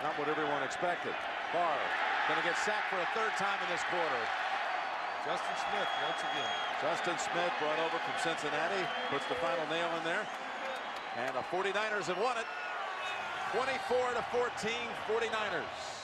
Not what everyone expected. Favre going to get sacked for a third time in this quarter. Justin Smith once again. Justin Smith brought over from Cincinnati. Puts the final nail in there. And the 49ers have won it. 24-14, 49ers.